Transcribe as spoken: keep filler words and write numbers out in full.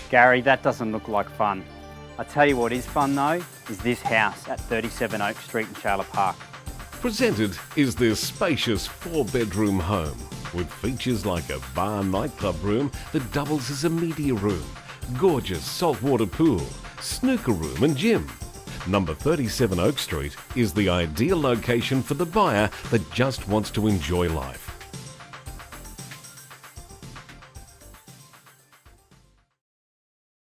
Gary, that doesn't look like fun. I tell you what is fun though, is this house at thirty-seven Oak Street in Shailer Park. Presented is this spacious four-bedroom home with features like a bar nightclub room that doubles as a media room, gorgeous saltwater pool, snooker room and gym. Number thirty-seven Oak Street is the ideal location for the buyer that just wants to enjoy life.